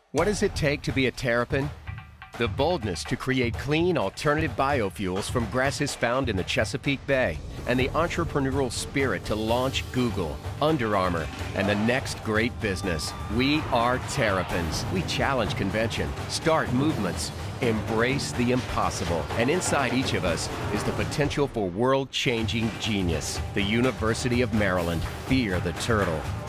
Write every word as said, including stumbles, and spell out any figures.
What does it take to be a Terrapin? The boldness to create clean, alternative biofuels from grasses found in the Chesapeake Bay, and the entrepreneurial spirit to launch Google, Under Armour, and the next great business. We are Terrapins. We challenge convention, start movements, embrace the impossible. And inside each of us is the potential for world-changing genius. The University of Maryland. Fear the turtle.